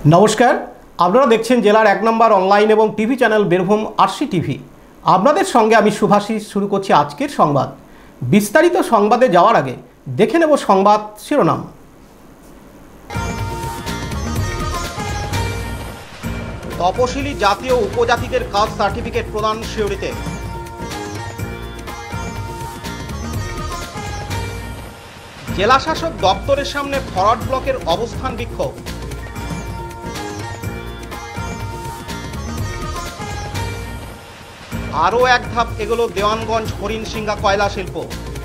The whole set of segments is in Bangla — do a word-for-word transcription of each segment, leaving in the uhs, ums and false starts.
নমস্কার, আপনারা দেখছেন জেলার এক নম্বর অনলাইন এবং TV channel Birbhum RC TV. আপনাদের সঙ্গে আমি শুভাশিস শুরু করছি আজকের সংবাদ। বিস্তারিত সংবাদে যাওয়ার আগে দেখে নেব সংবাদ শিরোনাম। তপশিলি জাতীয় উপজাতিদের কাস্ট সার্টিফিকেট প্রদান সিউড়িতে। জেলাশাসক দপ্তরের সামনে ফরওয়ার্ড ব্লকের অবস্থান বিক্ষোভ। আরও এক ধাপ এগুলো দেওয়ানগঞ্জ হরিণশিঙ্গা কয়লা শিল্প।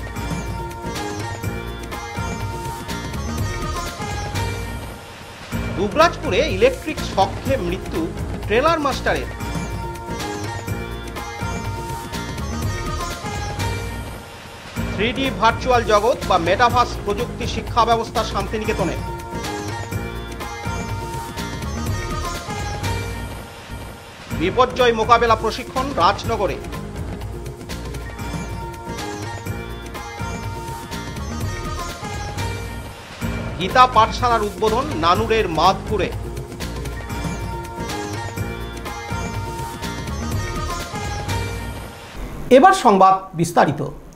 দুবরাজপুরে ইলেকট্রিক শকে মৃত্যু ট্রেলার মাস্টারের। থ্রি ডি ভার্চুয়াল জগৎ বা মেটাভার্স প্রযুক্তি শিক্ষা ব্যবস্থা শান্তিনিকেতনে। বিপর্যয় মোকাবেলা প্রশিক্ষণ রাজনগরে। গীতা পাঠশালার উদ্বোধন নানুরের মাধপুরে। এবার সংবাদ বিস্তারিত।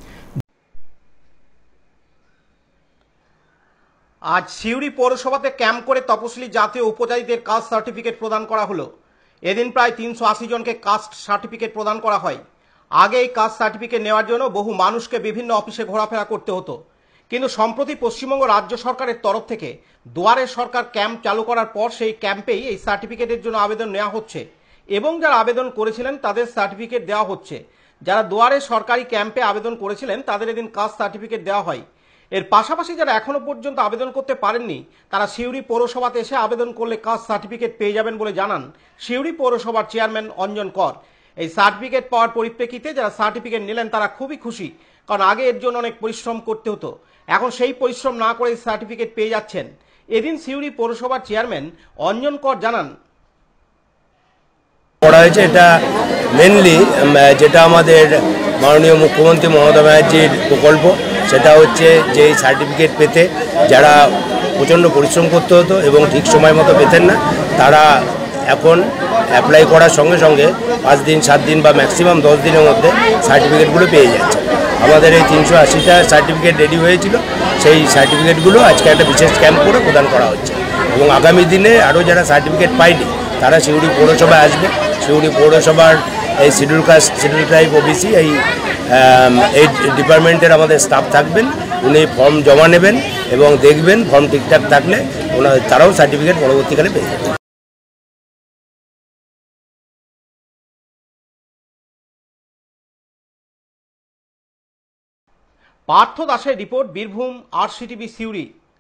আজ সিউড়ি পৌরসভাতে ক্যাম্প করে তপশিলি জাতীয় উপজাতিদের কাস্ট সার্টিফিকেট প্রদান করা হলো। এদিন প্রায় তিনশো আশি জনকে কাস্ট সার্টিফিকেট প্রদান করা হয়। আগে এই কাস্ট সার্টিফিকেট নেওয়ার জন্য বহু মানুষকে বিভিন্ন অফিসে ঘোরাফেরা করতে হতো, কিন্তু সম্প্রতি পশ্চিমবঙ্গ রাজ্য সরকারের তরফ থেকে দুয়ারে সরকার ক্যাম্প চালু করার পর সেই ক্যাম্পেই এই সার্টিফিকেটের জন্য আবেদন নেওয়া হচ্ছে এবং যারা আবেদন করেছিলেন তাদের সার্টিফিকেট দেওয়া হচ্ছে। যারা দুয়ারে সরকারি ক্যাম্পে আবেদন করেছিলেন তাদের এদিন কাস্ট সার্টিফিকেট দেওয়া হয়। এর পাশাপাশি যারা এখনো পর্যন্ত আবেদন করতে পারেননি তারা সিউড়ি পৌরসভাতে এসে আবেদন করলে কাস্ট সার্টিফিকেট পেয়ে যাবেন বলে জানান সিউড়ি পৌরসভার চেয়ারম্যান অঞ্জন কর। এই সার্টিফিকেট পাওয়ার পরিপ্রেক্ষিতে যারা সার্টিফিকেট নিলেন তারা খুবই খুশি, কারণ আগে এর জন্য অনেক পরিশ্রম করতে হতো, এখন সেই পরিশ্রম না করে সার্টিফিকেট পেয়ে যাচ্ছেন। এদিন সিউড়ি পৌরসভার চেয়ারম্যান অঞ্জন কর জানান, করা হয়েছে এটা মেনলি যেটা আমাদের মাননীয় মুখ্যমন্ত্রী মমতা ব্যানার্জির প্রকল্প, সেটা হচ্ছে যে এই সার্টিফিকেট পেতে যারা প্রচণ্ড পরিশ্রম করতে হতো এবং ঠিক সময় মতো পেতেন না, তারা এখন অ্যাপ্লাই করার সঙ্গে সঙ্গে পাঁচ দিন সাত দিন বা ম্যাক্সিমাম দশ দিনের মধ্যে সার্টিফিকেটগুলো পেয়ে যাচ্ছে। আমাদের এই তিনশো আশিটা সার্টিফিকেট রেডি হয়েছিল, সেই সার্টিফিকেটগুলো আজকে একটা বিশেষ ক্যাম্প করে প্রদান করা হচ্ছে এবং আগামী দিনে আরও যারা সার্টিফিকেট পায়নি তারা সিউড়ি পৌরসভায় আসবে। সিউড়ি পৌরসভার এই schedule caste schedule tribe OBC এই এই ডিপার্টমেন্টের আমাদের স্টাফ থাকবেন, উনি ফর্ম জমা নেবেন এবং দেখবেন ফর্ম ঠিকঠাক থাকলে ওনার তারাও সার্টিফিকেট পরবর্তীকালে পেয়ে যাবেন। পার্থ দাসের report, Birbhum RC TV Suri.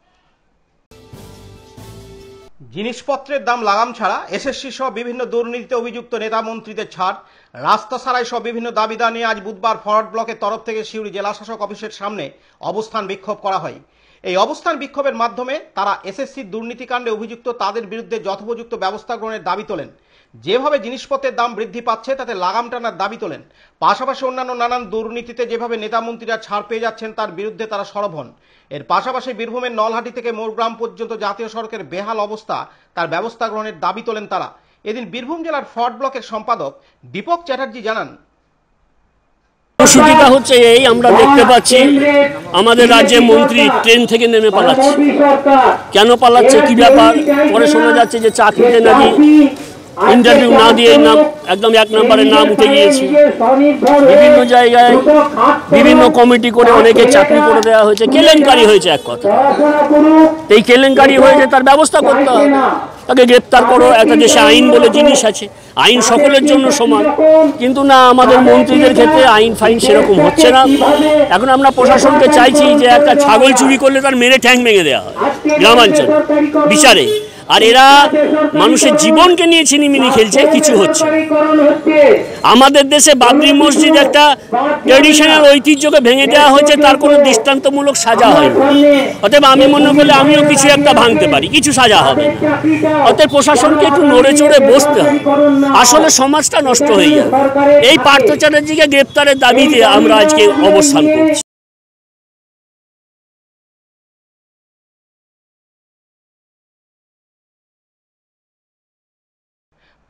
জিনিসপত্রের দাম লাগাম ছাড়া, এসএসসি সহ বিভিন্ন দুর্নীতিতে অভিযুক্ত নেতা মন্ত্রীদের ছাড়, রাস্তা সারাই সহ বিভিন্ন দাবিদার নিয়ে আজ বুধবার ফরওয়ার্ড ব্লকের তরফ থেকে সিউড়ি জেলাশাসক অফিসের সামনে অবস্থান বিক্ষোভ করা হয়। এই অবস্থান বিক্ষোভের মাধ্যমে তারা এসএসসির দুর্নীতিকাণ্ডে অভিযুক্ত তাদের বিরুদ্ধে যথোপযুক্ত ব্যবস্থা গ্রহণের দাবি তোলেন। যেভাবে জিনিসপত্রের দাম বৃদ্ধি পাচ্ছে তাতে লাগাম টানার দাবি তোলেন। পাশাপাশি অন্যান্য নানান দুর্নীতিতে যেভাবে নেতা মন্ত্রীরা ছাড় পেয়ে যাচ্ছেন তার বিরুদ্ধে তারা সরব হন। এর পাশাপাশি বীরভূমের নলহাটি থেকে মোরগ্রাম পর্যন্ত জাতীয় সড়কের বেহাল অবস্থা, তার ব্যবস্থা গ্রহণের দাবি তোলেন তারা। এদিন বীরভূম জেলার ফরওয়ার্ড ব্লকের সম্পাদক দীপক চ্যাটার্জি জানান, সুবিধা হচ্ছে এই আমরা দেখতে পাচ্ছি আমাদের রাজ্যের মন্ত্রী ট্রেন থেকে নেমে পালাচ্ছে। কেন পালাচ্ছে, কি ব্যাপার? পরে শোনা যাচ্ছে যে চাকরিতে নাকি ইন্টারভিউ না দিয়ে নাম একদম এক নম্বরের নাম উঠে গিয়েছে। বিভিন্ন জায়গায় বিভিন্ন কমিটি করে অনেকে চাকরি করে দেওয়া হয়েছে, কেলেঙ্কারি হয়েছে এক কথা। এই কেলেঙ্কারি হয়েছে, তার ব্যবস্থা করতে হবে, তাকে গ্রেপ্তার করো। একটা দেশে আইন বলে জিনিস আছে, আইন সকলের জন্য সমান, কিন্তু না আমাদের মন্ত্রীদের ক্ষেত্রে আইন ফাইন সেরকম হচ্ছে না। এখন আমরা প্রশাসনকে চাইছি যে একটা ছাগল চুরি করলে তার মেরে ঠ্যাং ভেঙে দেওয়া হয় গ্রামাঞ্চল বিচারে, আর এরা মানুষের জীবনকে নিয়ে ছিনিমিনি খেলছে, কিছু হচ্ছে। আমাদের দেশে বাবরি মসজিদ একটা ট্রেডিশনাল ঐতিহ্যকে ভেঙে দেওয়া হয়েছে, তার কোনো দৃষ্টান্তমূলক সাজা হয়নি। অতএব আমি মনে করলে আমিও কিছু একটা ভাঙতে পারি, কিছু সাজা হবে না। অতএব প্রশাসনকে একটু নড়ে চড়ে বসতে হবে, আসলে সমাজটা নষ্ট হয়ে যাবে। এই পার্থ চ্যাটার্জিকে গ্রেপ্তারের দাবিতে আমরা আজকে অবস্থান করছি।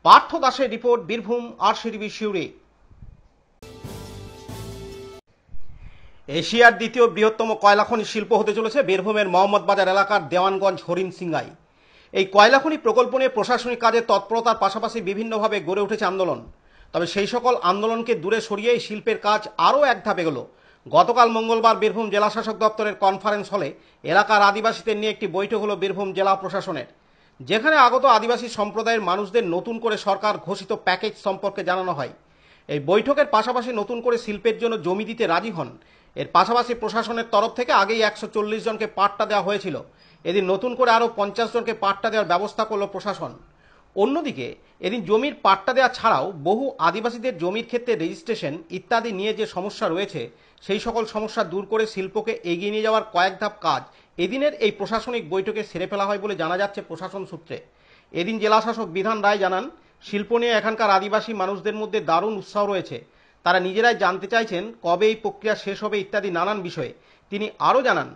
পার্থ দাসের রিপোর্ট, বীরভূম আরসিটিভি সিউড়ি। এশিয়ার দ্বিতীয় বৃহত্তম কয়লাখনি শিল্প হতে চলেছে বীরভূমের মোহাম্মদবাজার এলাকার দেওয়ানগঞ্জ হরিণসিংহায়। এই কয়লাখনি প্রকল্প নিয়ে প্রশাসনিক কাজে তৎপরতার পাশাপাশি বিভিন্নভাবে গড়ে উঠেছে আন্দোলন। তবে সেই সকল আন্দোলনকে দূরে সরিয়ে এই শিল্পের কাজ আরও এক ধাপ এগোলো। গতকাল মঙ্গলবার বীরভূম জেলা শাসক দপ্তরের কনফারেন্স হলে এলাকার আদিবাসীদের নিয়ে একটি বৈঠক হলো বীরভূম জেলা প্রশাসনের, যেখানে আগত আদিবাসী সম্প্রদায়ের মানুষদের নতুন করে সরকার ঘোষিত প্যাকেজ সম্পর্কে জানানো হয়। এই বৈঠকের পাশাপাশি নতুন করে শিল্পের জন্য জমি দিতে রাজি হন। এর পাশাপাশি প্রশাসনের তরফ থেকে আগেই একশো চল্লিশ জনকে পাট্টা দেওয়া হয়েছিল। এদিন নতুন করে আরও পঞ্চাশ জনকে পাট্টা দেওয়ার ব্যবস্থা করল প্রশাসন। অন্যদিকে এদিন জমির পাট্টা দেওয়া ছাড়াও বহু আদিবাসীদের জমির ক্ষেত্রে রেজিস্ট্রেশন ইত্যাদি নিয়ে যে সমস্যা রয়েছে সেই সকল সমস্যা দূর করে শিল্পকে এগিয়ে নিয়ে যাওয়ার কয়েক ধাপ কাজ এদিনের এই প্রশাসনিক বৈঠকে সেরে ফেলা হয় বলে জানা যাচ্ছে প্রশাসন সূত্রে। এদিন জেলাশাসক বিধান রায় জানান, শিল্প নিয়ে এখানকার আদিবাসী মানুষদের মধ্যে দারুণ উৎসাহ রয়েছে। তারা নিজেরাই জানতে চাইছেন কবে এই প্রক্রিয়া শেষ হবে ইত্যাদি নানান বিষয়ে। তিনি আরও জানান,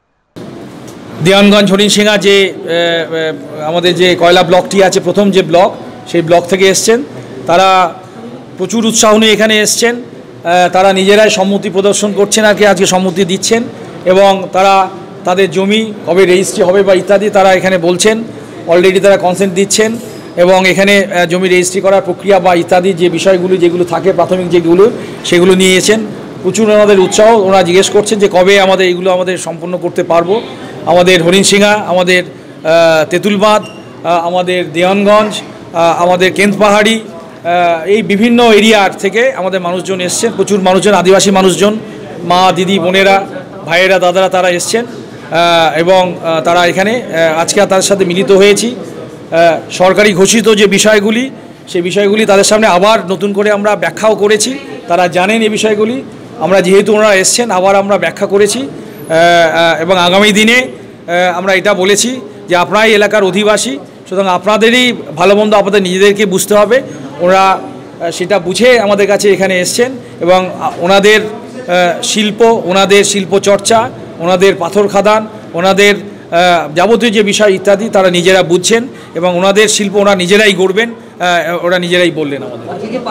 দেওয়ানগঞ্জ হরিণসিংহা যে আমাদের যে কয়লা ব্লকটি আছে, প্রথম যে ব্লক, সেই ব্লক থেকে এসছেন। তারা প্রচুর উৎসাহ নিয়ে এখানে এসছেন। তারা নিজেরাই সম্মতি প্রদর্শন করছেন, আর কি আজকে সম্মতি দিচ্ছেন, এবং তারা তাদের জমি কবে রেজিস্ট্রি হবে বা ইত্যাদি তারা এখানে বলছেন। অলরেডি তারা কনসেন্ট দিচ্ছেন এবং এখানে জমি রেজিস্ট্রি করার প্রক্রিয়া বা ইত্যাদি যে বিষয়গুলো যেগুলো থাকে প্রাথমিক যেগুলো সেগুলো নিয়ে এসেছেন। প্রচুর ওনাদের উৎসাহ, ওনারা জিজ্ঞেস করছেন যে কবে আমাদের এগুলো আমাদের সম্পন্ন করতে পারবো। আমাদের হরিণসিংহা, আমাদের তেঁতুলবাঁধ, আমাদের দেওয়ানগঞ্জ, আমাদের কেন্দ পাহাড়ি, এই বিভিন্ন এরিয়ার থেকে আমাদের মানুষজন এসছেন। প্রচুর মানুষজন, আদিবাসী মানুষজন, মা, দিদি, বোনেরা, ভাইয়েরা, দাদারা তারা এসছেন এবং তারা এখানে আজকে তাদের সাথে মিলিত হয়েছি। সরকারি ঘোষিত যে বিষয়গুলি সেই বিষয়গুলি তাদের সামনে আবার নতুন করে আমরা ব্যাখ্যাও করেছি। তারা জানেন এই বিষয়গুলি। আমরা যেহেতু ওনারা এসছেন আবার আমরা ব্যাখ্যা করেছি এবং আগামী দিনে আমরা এটা বলেছি যে আপনারাই এলাকার অধিবাসী, সুতরাং আপনাদেরই ভালো মন্দ আপনাদের নিজেদেরকে বুঝতে হবে। ওরা সেটা বুঝে আমাদের কাছে এখানে এসছেন এবং ওনাদের শিল্প, ওনাদের শিল্প চর্চা, ওনাদের পাথর খাদান, ওনাদের যাবতীয় যে বিষয় ইত্যাদি তারা নিজেরা বুঝছেন এবং ওনাদের শিল্প ওরা নিজেরাই গড়বেন, ওরা নিজেরাই বললেন আমাদের।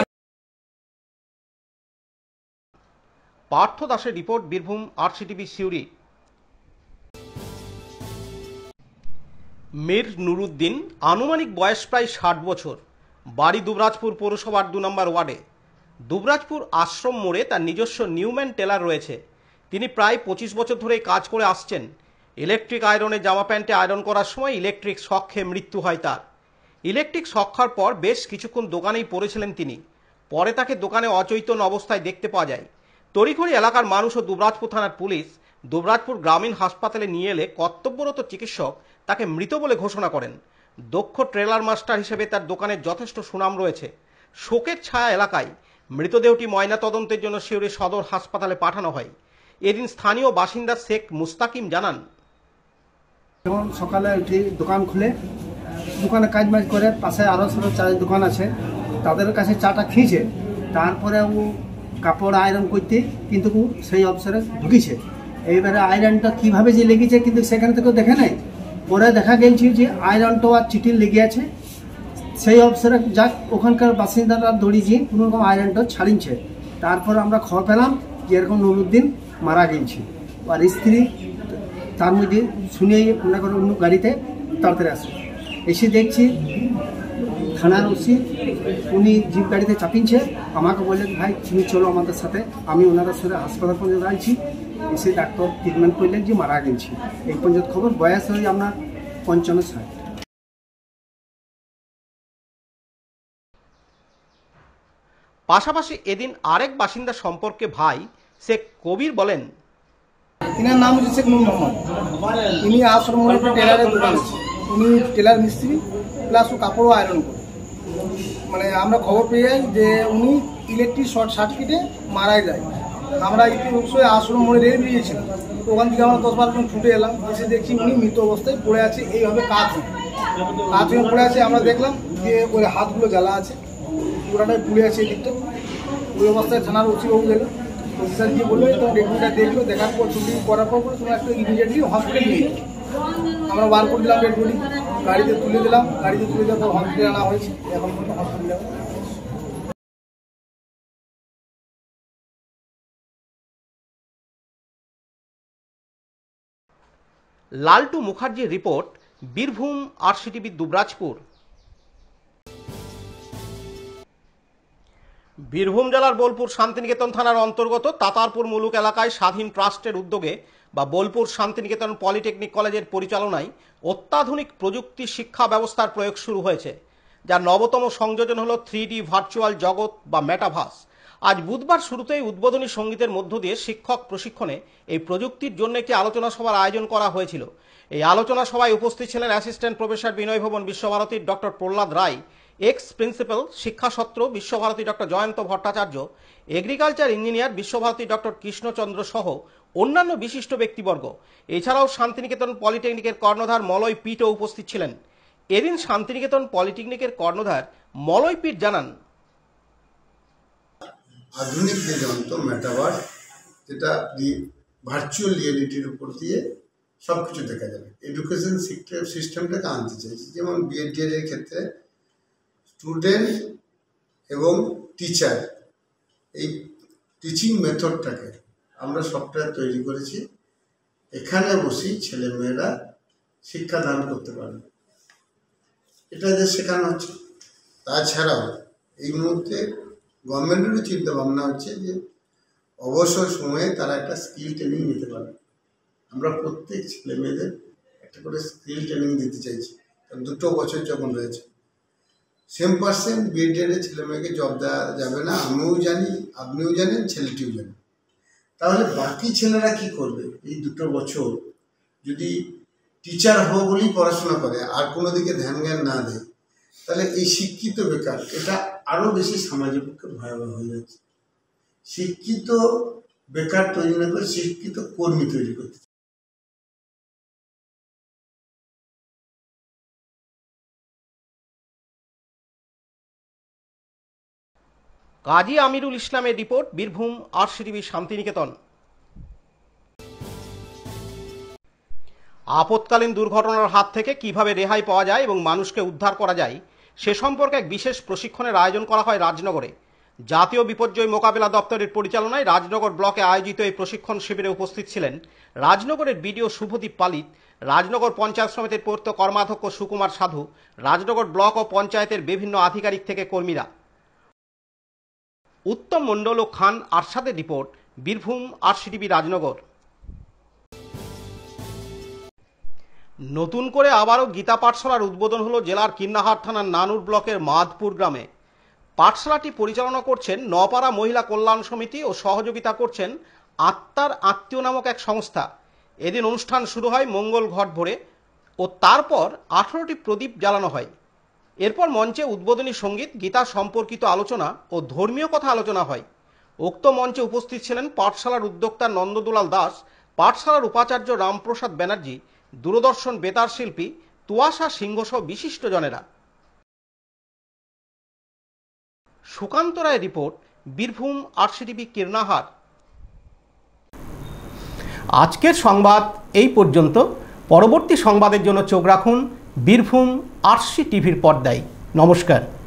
পার্থ দাসের রিপোর্ট, বীরভূম আরসিটিভি সিউড়ি। মীর নুরুদ্দিন, আনুমানিক বয়স প্রায় ষাট বছর, বাড়ি দুবরাজপুর পৌরসভার দু নম্বর ওয়ার্ডে। দুবরাজপুর আশ্রম মোড়ে তার নিজস্ব নিউম্যান টেলার রয়েছে। তিনি প্রায় পঁচিশ বছর ধরে কাজ করে আসছেন। ইলেকট্রিক আয়রনে জামা প্যান্টে আয়রন করার সময় ইলেকট্রিক শক খেয়ে মৃত্যু হয় তার। ইলেকট্রিক শক খাওয়ার পর বেশ কিছুক্ষণ দোকানেই পড়েছিলেন তিনি। পরে তাকে দোকানে অচৈতন্য অবস্থায় দেখতে পাওয়া যায়। তড়িঘড়ি এলাকার মানুষ ও দুবরাজপুর থানার পুলিশ দুবরাজপুর গ্রামীণ হাসপাতালে নিয়ে এলে কর্তব্যরত চিকিৎসক তাকে মৃত বলে ঘোষণা করেন। দক্ষ ট্রেলার মাস্টার হিসেবে তার দোকানের যথেষ্ট সুনাম রয়েছে। শোকের ছায়া এলাকায় মৃতদেহটি ময়নাতদন্তের জন্য সিউড়ি সদর হাসপাতালে পাঠানো হয়। এদিন স্থানীয় বাসিন্দা শেখ মুস্তাকিম জানান, যেমন সকালে উঠি দোকান খুলে দোকানে কাজ মাজ করে, পাশে আরও সব চায়ের দোকান আছে, তাদের কাছে চাটা খেয়েছে। তারপরে ও কাপড় আয়রন করতে কিন্তু সেই অবসরে ঢুকিছে। এইবারে আয়রনটা কীভাবে যে লেগেছে কিন্তু সেখান থেকেও দেখে নাই। পরে দেখা গেছে যে আয়রনটা আর চিঠির লেগে আছে। সেই অবসরে যাক ওখানকার বাসিন্দারা দৌড়ি যে কোনো রকম আয়রনটা ছাড়িয়েছে। তারপর আমরা খবর পেলাম যে এরকম নুরুদ্দিন মারা গেছে। আর স্ত্রী তার মধ্যে শুনে মনে করে অন্য গাড়িতে তাড়াতাড়ি আসে। এসে দেখছি থানার ওসি উনি জিপ গাড়িতে চাপিয়েছে। আমাকে বললেন, ভাই তুমি চলো আমাদের সাথে। আমি ওনাদের সাথে হাসপাতাল পর্যন্ত আইছি। এসে ডাক্তার ট্রিটমেন্ট করলেন যে মারা গেছি। এই পর্যন্ত খবর। বয়স হয়ে আপনার পঞ্চান্ন ষাট। পাশাপাশি এদিন আরেক বাসিন্দা সম্পর্কে ভাই শেখ কবির বলেন, এনার নাম হচ্ছে শেখ নূর মোহাম্মদ। উনি আশ্রম মোড়ে টেলারের দোকান আছে। উনি টেলার মিস্ত্রি প্লাস ও কাপড়ও আয়রন করে। মানে আমরা খবর পেয়ে যাই যে উনি ইলেকট্রিক শর্ট সার্কিটে মারা যায়। আমরা ইতিমধ্যে আশ্রম মোড়ে রেল বেরিয়েছিলাম। ওখান থেকে আমরা দশ বারো জন ছুটে এলাম। এসে দেখছি উনি মৃত অবস্থায় পড়ে আছে, এইভাবে কাজ কাজ হয়ে পড়ে আছে। আমরা দেখলাম যে ওই হাতগুলো জ্বালা আছে, পুরাটাই পুড়ে আছে এদিকটা। ওই অবস্থায় থানার ওসিবাবু গেল। অফিসার গিয়ে বললো তো ট্রিটমেন্টটা দেখলো, দেখার পর ছুটি করার পর তোমার একটা ইমিডিয়েটলি হসপিটাল নিয়ে আমরা বার করে দিলাম ডেড বডি, গাড়িতে তুলে দিলাম, গাড়িতে তুলে দেওয়ার পর হসপিটালে আনা হয়েছে। এখন হসপিটালে লালটু মুখার্জির রিপোর্ট, বীরভূম আরসিটিভি দুবরাজপুর। বীরভূম জেলার বোলপুর শান্তিনিকেতন থানার অন্তর্গত তাতারপুর মুলুক এলাকায় স্বাধীন ট্রাস্টের উদ্যোগে বা বোলপুর শান্তিনিকেতন পলিটেকনিক কলেজের পরিচালনায় অত্যাধুনিক প্রযুক্তি শিক্ষা ব্যবস্থার প্রয়োগ শুরু হয়েছে, যার নবতম সংযোজন হল থ্রি ডি ভার্চুয়াল জগৎ বা মেটাভার্স। আজ বুধবার শুরুতেই উদ্বোধনী সঙ্গীতের মধ্য দিয়ে শিক্ষক প্রশিক্ষণে এই প্রযুক্তির জন্য একটি আলোচনা সভার আয়োজন করা হয়েছিল। এই আলোচনা সভায় উপস্থিত ছিলেন অ্যাসিস্ট্যান্ট প্রফেসর বিনয় ভবন বিশ্বভারতীর doctor Prahlad Roy, ex principal Shikshasatra Visvabharati doctor Jayanta Bhattacharya, agriculture engineer Visvabharati doctor Krishnachandra সহ অন্যান্য বিশিষ্ট ব্যক্তিবর্গ। এছাড়াও শান্তিনিকেতন পলিটেকনিকের কর্ণধার মলয় পিটও উপস্থিত ছিলেন। এদিন শান্তিনিকেতন পলিটেকনিকের কর্ণধার মলয় পিট জানান, আধুনিক যে যন্ত্র মেটাভার্স, যেটা ভার্চুয়াল রিয়েলিটির উপর দিয়ে সব কিছু দেখা যাবে, এডুকেশন সিস্টেমটাকে আনতে চাইছি। যেমন বিএডডিএর এর ক্ষেত্রে স্টুডেন্ট এবং টিচার, এই টিচিং মেথডটাকে আমরা সফটওয়্যার তৈরি করেছি। এখানে বসেই ছেলেমেয়েরা শিক্ষাদান করতে পারবে, এটা যে শেখানো হচ্ছে। তাছাড়াও এই মুহূর্তে গভর্নমেন্টেরও চিন্তা ভাবনা হচ্ছে যে অবসর সময়ে তারা একটা স্কিল ট্রেনিং নিতে পারবে। আমরা প্রত্যেক ছেলে মেয়েদের একটা করে স্কিল ট্রেনিং দিতে চাইছি, দুটো বছর যখন রয়েছে। সেম পার্সেন্ট বিএডের ছেলে মেয়েকে জব দেওয়া যাবে না, আমিও জানি, আপনিও জানেন, ছেলেটিও জানেন। তাহলে বাকি ছেলেরা কি করবে? এই দুটো বছর যদি টিচার হবো বলেই পড়াশোনা করে আর কোনো দিকে ধ্যান জ্ঞান না দেয়, তাহলে এই শিক্ষিত বেকার এটা আরও বেশি সমাজের পক্ষে ভয়াবহ হয়ে যাচ্ছে। শিক্ষিত বেকার তৈরি না করে শিক্ষিত কর্মী তৈরি করতে। কাজী আমিরুল ইসলামের রিপোর্ট, বীরভূম আরসিটিভি শান্তিনিকেতন। আপৎকালীন দুর্ঘটনার হাত থেকে কিভাবে রেহাই পাওয়া যায় এবং মানুষকে উদ্ধার করা যায় সে সম্পর্কে এক বিশেষ প্রশিক্ষণের আয়োজন করা হয় রাজনগরে। জাতীয় বিপর্যয় মোকাবিলা দপ্তরের পরিচালনায় রাজনগর ব্লকে আয়োজিত এই প্রশিক্ষণ শিবিরে উপস্থিত ছিলেন রাজনগরের বিডিও শুভদীপ পালিত, রাজনগর পঞ্চায়েত সমিতির পূর্ত কর্মাধ্যক্ষ সুকুমার সাধু, রাজনগর ব্লক ও পঞ্চায়েতের বিভিন্ন আধিকারিক থেকে কর্মীরা। উত্তম মণ্ডল ও খান আরশাদের রিপোর্ট, বীরভূম আরসিটিভি রাজনগর। নতুন করে আবারও গীতা পাঠশালার উদ্বোধন হলো জেলার কিন্নাহার থানার নানুর ব্লকের মাধপুর গ্রামে। পাঠশালাটি পরিচালনা করছেন নপাড়া মহিলা কল্যাণ সমিতি ও সহযোগিতা করছেন আত্মার আত্মীয় নামক এক সংস্থা। এদিন অনুষ্ঠান শুরু হয় মঙ্গল ঘট ভরে ও তারপর আঠারোটি প্রদীপ জ্বালানো হয়। এরপর মঞ্চে উদ্বোধনী সঙ্গীত, গীতা সম্পর্কিত আলোচনা ও ধর্মীয় কথা আলোচনা হয়। উক্ত মঞ্চে উপস্থিত ছিলেন পাঠশালার উদ্যোক্তা নন্দদুলাল দাস, পাঠশালার উপাচার্য রামপ্রসাদ ব্যানার্জি, দূরদর্শন বেতার শিল্পী তুয়াশা সিংহ সহ বিশিষ্ট জনেরা। Sukanta Roy report, Birbhum RC TV Kirnahar. আজকের সংবাদ এই পর্যন্ত। পরবর্তী সংবাদের জন্য চোখ রাখুন বীরভূম আরসিটিভির পর্দায়। নমস্কার।